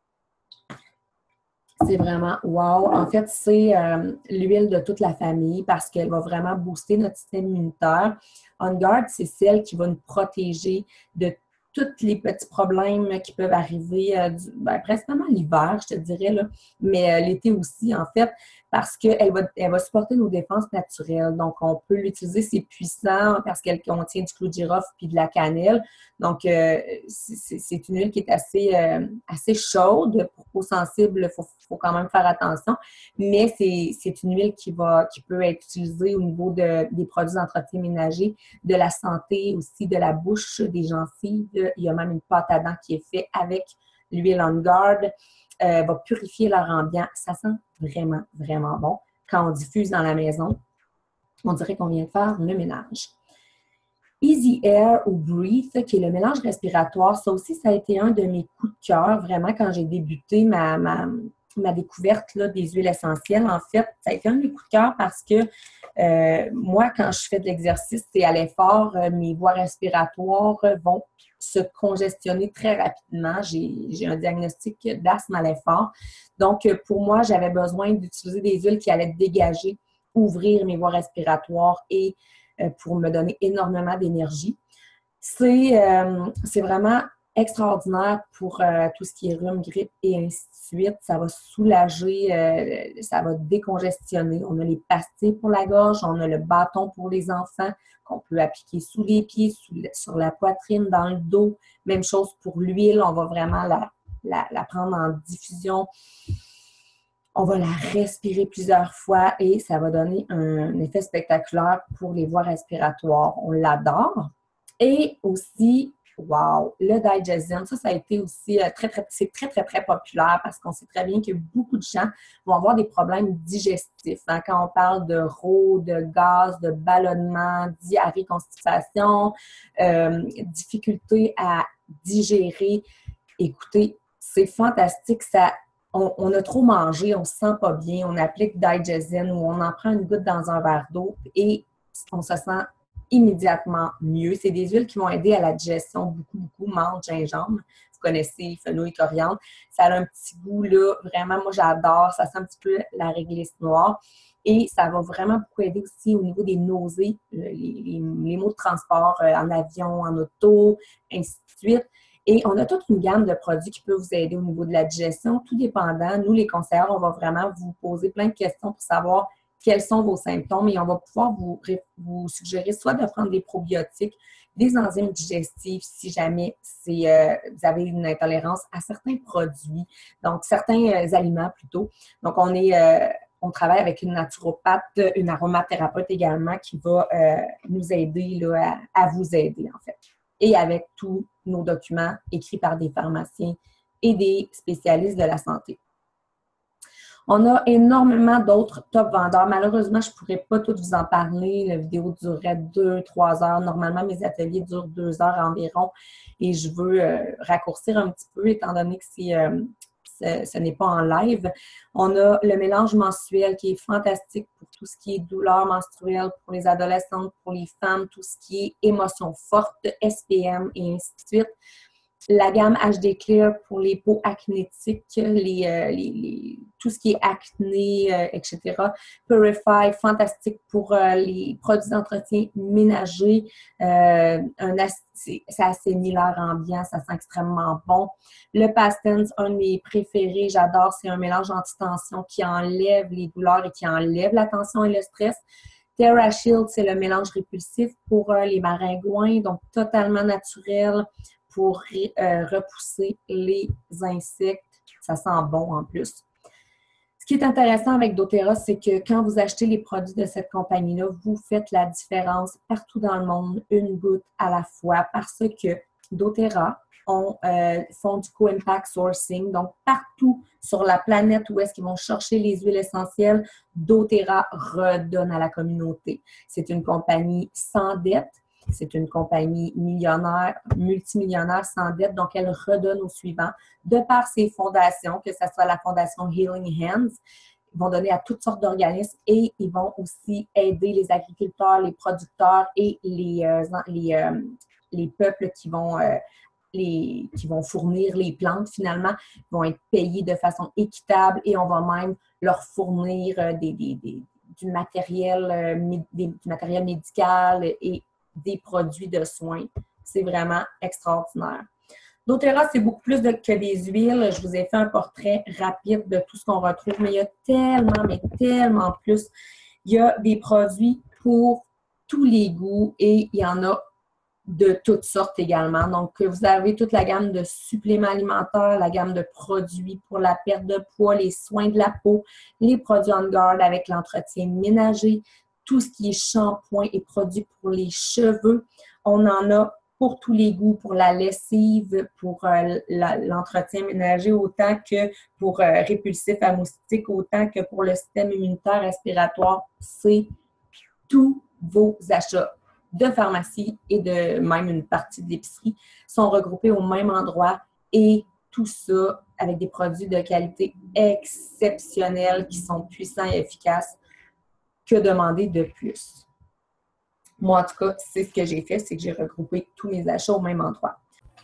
c'est vraiment wow. En fait, c'est euh, l'huile de toute la famille parce qu'elle va vraiment booster notre système immunitaire. On Guard, c'est celle qui va nous protéger de tous les petits problèmes qui peuvent arriver, euh, du, ben, principalement l'hiver, je te dirais, là, mais euh, l'été aussi, en fait, parce qu'elle va, elle va supporter nos défenses naturelles. Donc, on peut l'utiliser, c'est puissant parce qu'elle contient du clou de girofle puis de la cannelle. Donc, euh, c'est une huile qui est assez, euh, assez chaude. Pour peau sensible, il faut, faut quand même faire attention. Mais c'est une huile qui, va, qui peut être utilisée au niveau de, des produits d'entretien ménager, de la santé aussi, de la bouche, des gencives. Il y a même une pâte à dents qui est faite avec l'huile On Guard. Euh, va purifier leur ambiance. Ça sent vraiment, vraiment bon. Quand on diffuse dans la maison, on dirait qu'on vient de faire le ménage. Easy Air ou Breathe, qui est le mélange respiratoire, ça aussi, ça a été un de mes coups de cœur, vraiment, quand j'ai débuté ma, ma, ma découverte là, des huiles essentielles. En fait, ça a été un de mes coups de cœur parce que euh, moi, quand je fais de l'exercice et à l'effort, euh, mes voies respiratoires vont se congestionner très rapidement. J'ai un diagnostic d'asthme à l'effort. Donc, pour moi, j'avais besoin d'utiliser des huiles qui allaient dégager, ouvrir mes voies respiratoires et euh, pour me donner énormément d'énergie. C'est euh, vraiment extraordinaire pour euh, tout ce qui est rhume, grippe et ainsi de suite. Ça va soulager, euh, ça va décongestionner. On a les pastilles pour la gorge, on a le bâton pour les enfants qu'on peut appliquer sous les pieds, sous, sur la poitrine, dans le dos. Même chose pour l'huile, on va vraiment la, la, la prendre en diffusion. On va la respirer plusieurs fois et ça va donner un effet spectaculaire pour les voies respiratoires. On l'adore. Et aussi, wow, le Digestion, ça, ça a été aussi très, très, c'est très, très, très populaire parce qu'on sait très bien que beaucoup de gens vont avoir des problèmes digestifs. Hein, quand on parle de rots, de gaz, de ballonnement, diarrhée, constipation, euh, difficulté à digérer. Écoutez, c'est fantastique, ça. On, on a trop mangé, on ne se sent pas bien, on applique Digestion ou on en prend une goutte dans un verre d'eau et on se sent immédiatement mieux. C'est des huiles qui vont aider à la digestion beaucoup, beaucoup. Menthe, gingembre, vous connaissez, fenouil, coriandre. Ça a un petit goût, là, vraiment, moi j'adore. Ça sent un petit peu la réglisse noire. Et ça va vraiment beaucoup aider aussi au niveau des nausées, les, les, les maux de transport euh, en avion, en auto, ainsi de suite. Et on a toute une gamme de produits qui peuvent vous aider au niveau de la digestion, tout dépendant. Nous, les conseillers, on va vraiment vous poser plein de questions pour savoir quels sont vos symptômes et on va pouvoir vous, vous suggérer soit de prendre des probiotiques, des enzymes digestives si jamais c'est, euh, vous avez une intolérance à certains produits, donc certains euh, aliments plutôt. Donc, on est... Euh, on travaille avec une naturopathe, une aromathérapeute également qui va euh, nous aider là, à, à vous aider en fait. Et avec tous nos documents écrits par des pharmaciens et des spécialistes de la santé. On a énormément d'autres top vendeurs. Malheureusement, je ne pourrais pas toutes vous en parler. La vidéo durerait deux, trois heures. Normalement, mes ateliers durent deux heures environ et je veux euh, raccourcir un petit peu étant donné que c'est, euh, ce, ce n'est pas en live. On a le mélange mensuel qui est fantastique pour tout ce qui est douleur menstruelle, pour les adolescentes, pour les femmes, tout ce qui est émotions fortes, S P M et ainsi de suite. La gamme H D Clear pour les peaux acnétiques, les, euh, les, les, tout ce qui est acné, euh, et cetera. Purify, fantastique pour euh, les produits d'entretien ménager. Euh, un, c'est assainit l'air ambiant, ça sent extrêmement bon. Le Past Tense, un de mes préférés, j'adore, c'est un mélange anti-tension qui enlève les douleurs et qui enlève la tension et le stress. TerraShield, c'est le mélange répulsif pour euh, les maringouins, donc totalement naturel, pour euh, repousser les insectes. Ça sent bon en plus. Ce qui est intéressant avec doTERRA, c'est que quand vous achetez les produits de cette compagnie-là, vous faites la différence partout dans le monde, une goutte à la fois, parce que doTERRA ont, euh, font du co-impact sourcing. Donc, partout sur la planète où est-ce qu'ils vont chercher les huiles essentielles, doTERRA redonne à la communauté. C'est une compagnie sans dette. C'est une compagnie millionnaire, multimillionnaire sans dette, donc elle redonne au suivant de par ses fondations, que ce soit la fondation Healing Hands, ils vont donner à toutes sortes d'organismes et ils vont aussi aider les agriculteurs, les producteurs et les, euh, les, euh, les peuples qui vont, euh, les, qui vont fournir les plantes finalement, vont être payés de façon équitable et on va même leur fournir euh, des, des, des, du, matériel, euh, des, du matériel médical et des produits de soins. C'est vraiment extraordinaire. doTERRA, c'est beaucoup plus de, que des huiles. Je vous ai fait un portrait rapide de tout ce qu'on retrouve, mais il y a tellement, mais tellement plus. Il y a des produits pour tous les goûts et il y en a de toutes sortes également. Donc, vous avez toute la gamme de suppléments alimentaires, la gamme de produits pour la perte de poids, les soins de la peau, les produits on guard avec l'entretien ménager, tout ce qui est shampoing et produits pour les cheveux. On en a pour tous les goûts, pour la lessive, pour euh, l'entretien ménager, autant que pour euh, répulsif à moustiques, autant que pour le système immunitaire respiratoire. C'est tous vos achats de pharmacie et de même une partie de l'épicerie sont regroupés au même endroit et tout ça avec des produits de qualité exceptionnelle qui sont puissants et efficaces. Que demander de plus? Moi, en tout cas, c'est ce que j'ai fait, c'est que j'ai regroupé tous mes achats au même endroit.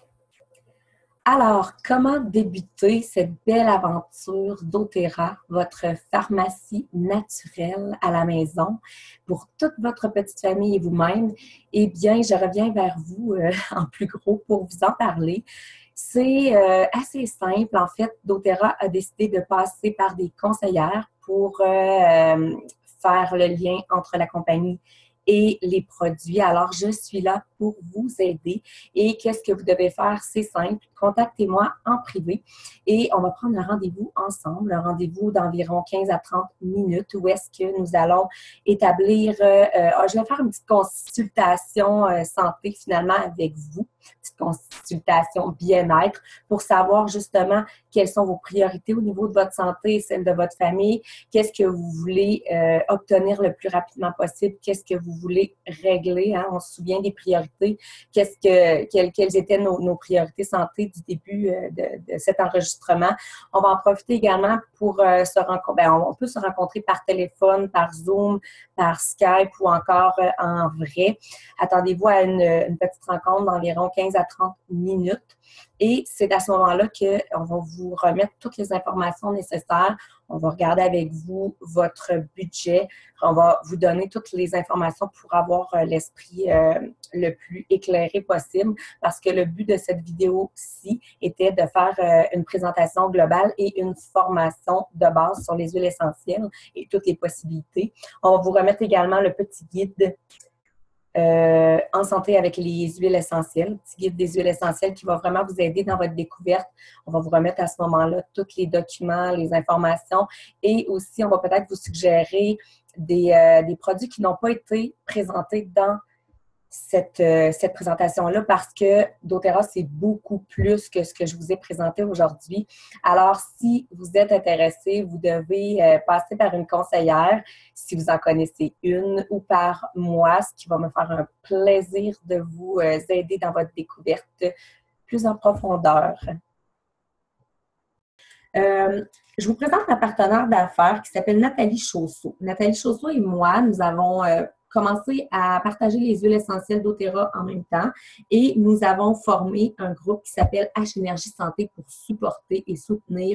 Alors, comment débuter cette belle aventure doTERRA, votre pharmacie naturelle à la maison pour toute votre petite famille et vous-même? Eh bien, je reviens vers vous euh, en plus gros pour vous en parler. C'est euh, assez simple. En fait, doTERRA a décidé de passer par des conseillères pour euh, faire le lien entre la compagnie et les produits. Alors, je suis là pour vous aider. Et qu'est-ce que vous devez faire? C'est simple. Contactez-moi en privé et on va prendre un rendez-vous ensemble, un rendez-vous d'environ quinze à trente minutes où est-ce que nous allons établir, euh, euh, je vais faire une petite consultation euh, santé finalement avec vous, une petite consultation bien-être pour savoir justement quelles sont vos priorités au niveau de votre santé et celle de votre famille, qu'est-ce que vous voulez euh, obtenir le plus rapidement possible, qu'est-ce que vous voulez régler, hein? On se souvient des priorités, qu'est-ce que, quelles, quelles étaient nos, nos priorités santé du début euh, de, de cet enregistrement. On va en profiter également pour euh, se rencontrer. Ben, on peut se rencontrer par téléphone, par Zoom, par Skype ou encore euh, en vrai. Attendez-vous à une, une petite rencontre d'environ quinze à trente minutes. Et c'est à ce moment-là qu'on va vous remettre toutes les informations nécessaires. On va regarder avec vous votre budget. On va vous donner toutes les informations pour avoir euh, l'esprit euh, le plus éclairé possible parce que le but de cette vidéo-ci était de faire euh, une présentation globale et une formation de base sur les huiles essentielles et toutes les possibilités. On va vous remettre également le petit guide Euh, en santé avec les huiles essentielles, petit guide des huiles essentielles qui va vraiment vous aider dans votre découverte. On va vous remettre à ce moment-là tous les documents, les informations et aussi on va peut-être vous suggérer des, euh, des produits qui n'ont pas été présentés dans cette, euh, cette présentation-là parce que doTERRA, c'est beaucoup plus que ce que je vous ai présenté aujourd'hui. Alors, si vous êtes intéressé, vous devez euh, passer par une conseillère, si vous en connaissez une, ou par moi, ce qui va me faire un plaisir de vous euh, aider dans votre découverte plus en profondeur. Euh, je vous présente ma partenaire d'affaires qui s'appelle Nathalie Chausseau. Nathalie Chausseau et moi, nous avons euh, commencé à partager les huiles essentielles doTERRA en même temps et nous avons formé un groupe qui s'appelle H Énergie Santé pour supporter et soutenir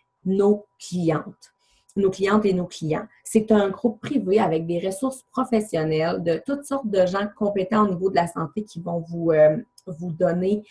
nos clientes. Nos clientes et nos clients. C'est un groupe privé avec des ressources professionnelles de toutes sortes de gens compétents au niveau de la santé qui vont vous, euh, vous donner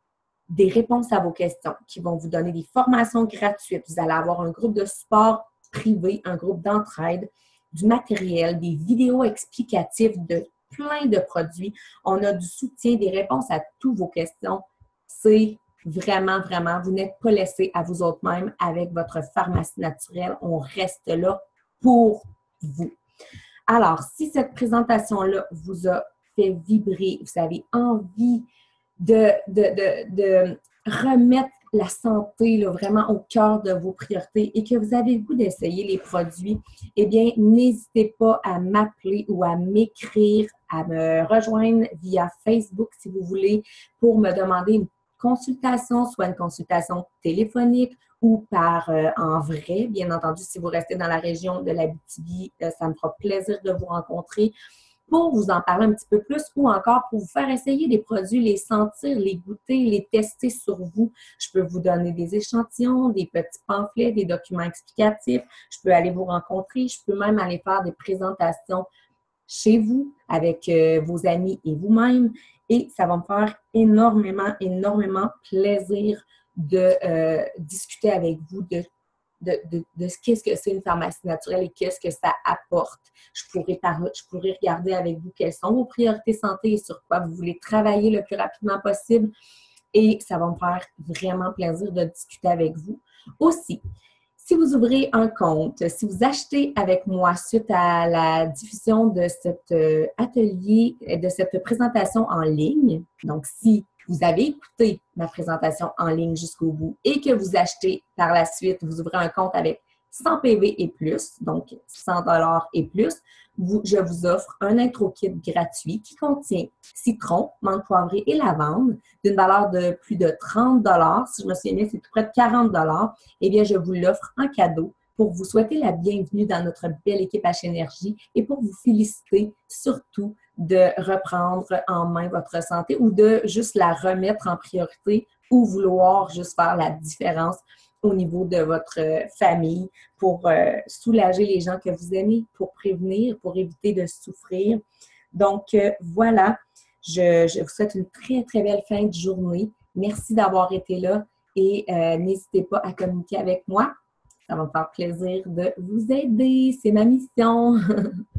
des réponses à vos questions, qui vont vous donner des formations gratuites. Vous allez avoir un groupe de support privé, un groupe d'entraide, du matériel, des vidéos explicatives de plein de produits. On a du soutien, des réponses à toutes vos questions. C'est vraiment, vraiment, vous n'êtes pas laissé à vous autres mêmes avec votre pharmacie naturelle. On reste là pour vous. Alors, si cette présentation-là vous a fait vibrer, vous avez envie De, de, de, de remettre la santé là, vraiment au cœur de vos priorités et que vous avez le goût d'essayer les produits, eh bien, n'hésitez pas à m'appeler ou à m'écrire, à me rejoindre via Facebook si vous voulez pour me demander une consultation, soit une consultation téléphonique ou par euh, en vrai. Bien entendu, si vous restez dans la région de l'Abitibi, euh, ça me fera plaisir de vous rencontrer pour vous en parler un petit peu plus ou encore pour vous faire essayer des produits, les sentir, les goûter, les tester sur vous. Je peux vous donner des échantillons, des petits pamphlets, des documents explicatifs. Je peux aller vous rencontrer. Je peux même aller faire des présentations chez vous avec euh, vos amis et vous-même. Et ça va me faire énormément, énormément plaisir de euh, discuter avec vous de De, de, de qu'est-ce que c'est une pharmacie naturelle et qu'est-ce que ça apporte. Je pourrais, parler, je pourrais regarder avec vous quelles sont vos priorités santé et sur quoi vous voulez travailler le plus rapidement possible. Et ça va me faire vraiment plaisir de discuter avec vous. Aussi, si vous ouvrez un compte, si vous achetez avec moi suite à la diffusion de cet atelier, de cette présentation en ligne, donc si vous avez écouté ma présentation en ligne jusqu'au bout et que vous achetez par la suite, vous ouvrez un compte avec cent P V et plus, donc cent dollars et plus, vous, je vous offre un intro kit gratuit qui contient citron, menthe poivrée et lavande d'une valeur de plus de trente dollars. Si je me souviens bien, c'est tout près de quarante dollars. Eh bien, je vous l'offre en cadeau pour vous souhaiter la bienvenue dans notre belle équipe H Énergie et pour vous féliciter surtout de reprendre en main votre santé ou de juste la remettre en priorité ou vouloir juste faire la différence au niveau de votre famille pour euh, soulager les gens que vous aimez, pour prévenir, pour éviter de souffrir. Donc, euh, voilà, je, je vous souhaite une très, très belle fin de journée. Merci d'avoir été là et euh, n'hésitez pas à communiquer avec moi. Ça va me faire plaisir de vous aider. C'est ma mission.